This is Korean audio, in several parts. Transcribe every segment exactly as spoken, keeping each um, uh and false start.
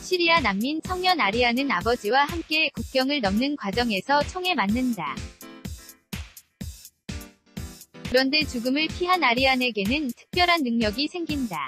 시리아 난민 청년 아리아는 아버지와 함께 국경을 넘는 과정에서 총에 맞는다. 그런데 죽음을 피한 아리안에게는 특별한 능력이 생긴다.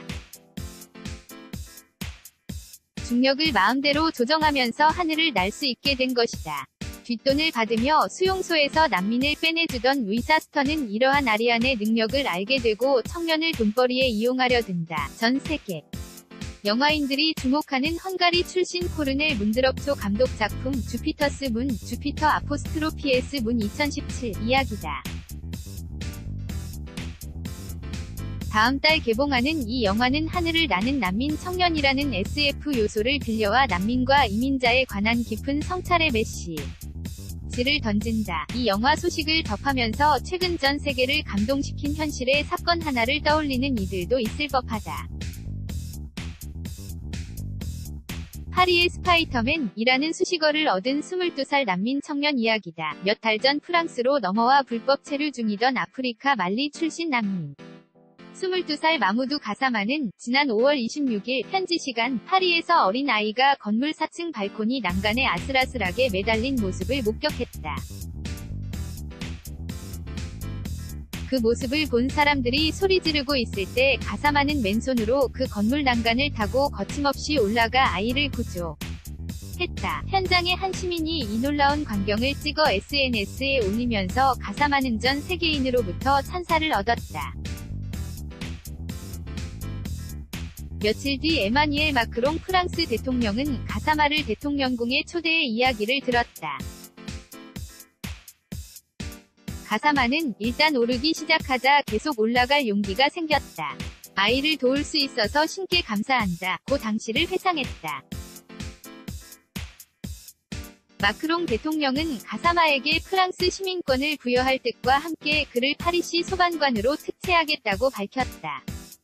중력을 마음대로 조정하면서 하늘을 날 수 있게 된 것이다. 뒷돈을 받으며 수용소에서 난민을 빼내주던 의사 스턴은 이러한 아리안의 능력을 알게 되고 청년을 돈벌이에 이용하려 든다. 전 세계 영화인들이 주목하는 헝가리 출신 코르넬 문드럭초 감독 작품 주피터스 문, 주피터 아포스트로피에스 문 이천십칠 이야기다. 다음 달 개봉하는 이 영화는 하늘을 나는 난민 청년이라는 에스에프 요소를 빌려와 난민과 이민자에 관한 깊은 성찰의 메시지를 던진다. 이 영화 소식을 접하면서 최근 전 세계를 감동시킨 현실의 사건 하나를 떠올리는 이들도 있을 법하다. 파리의 스파이터맨이라는 수식어를 얻은 스물두 살 난민 청년 이야기다. 몇 달 전 프랑스로 넘어와 불법 체류 중이던 아프리카 말리 출신 난민 스물두 살 마무두 가사마는 지난 오월 이십육일 현지 시간 파리에서 어린 아이가 건물 사 층 발코니 난간에 아슬아슬하게 매달린 모습을 목격했다. 그 모습을 본 사람들이 소리 지르고 있을 때 가사마는 맨손으로 그 건물 난간을 타고 거침없이 올라가 아이를 구조했다. 현장의 한 시민이 이 놀라운 광경을 찍어 에스엔에스에 올리면서 가사마는 전 세계인으로부터 찬사를 얻었다. 며칠 뒤 에마뉘엘 마크롱 프랑스 대통령은 가사마를 대통령궁에 초대해 이야기를 들었다. 가사마는 일단 오르기 시작하자 계속 올라갈 용기가 생겼다. 아이를 도울 수 있어서 신께 감사한다. 고 당시를 회상했다. 마크롱 대통령은 가사마에게 프랑스 시민권을 부여할 뜻과 함께 그를 파리시 소방관으로 특채하겠다고 밝혔다.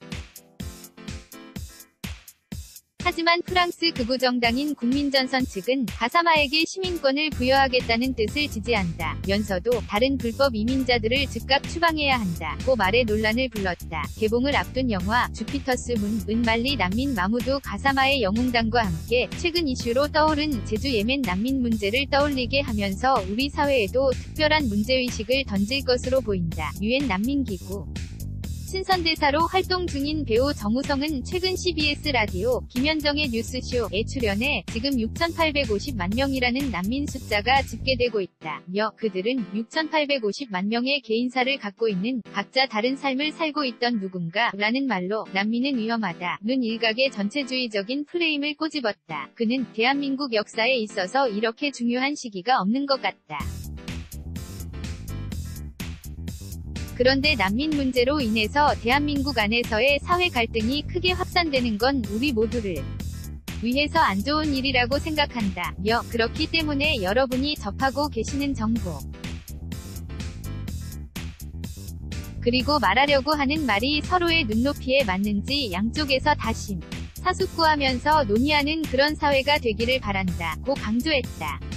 하지만 프랑스 극우 정당인 국민전선 측은 가사마에게 시민권을 부여하겠다는 뜻을 지지한다 면서도 다른 불법 이민자들을 즉각 추방해야 한다고 말해 논란을 불렀다. 개봉을 앞둔 영화 주피터스 문은 말리 난민 마무두 가사마의 영웅담과 함께 최근 이슈로 떠오른 제주 예멘 난민 문제를 떠올리게 하면서 우리 사회에도 특별한 문제의식을 던질 것으로 보인다. 유엔 난민기구 신선대사로 활동 중인 배우 정우성은 최근 씨비에스 라디오 김현정의 뉴스쇼에 출연해 지금 육천팔백오십만 명이라는 난민 숫자가 집계되고 있다며 그들은 육천팔백오십만 명의 개인사를 갖고 있는 각자 다른 삶을 살고 있던 누군가 라는 말로 난민은 위험하다는 일각의 전체주의적인 프레임을 꼬집었다. 그는 대한민국 역사에 있어서 이렇게 중요한 시기가 없는 것 같다. 그런데 난민 문제로 인해서 대한민국 안에서의 사회 갈등이 크게 확산되는 건 우리 모두를 위해서 안 좋은 일이라고 생각한다. 며 그렇기 때문에 여러분이 접하고 계시는 정보 그리고 말하려고 하는 말이 서로의 눈높이에 맞는지 양쪽에서 다심 사숙구하면서 논의하는 그런 사회가 되기를 바란다. 고 강조했다.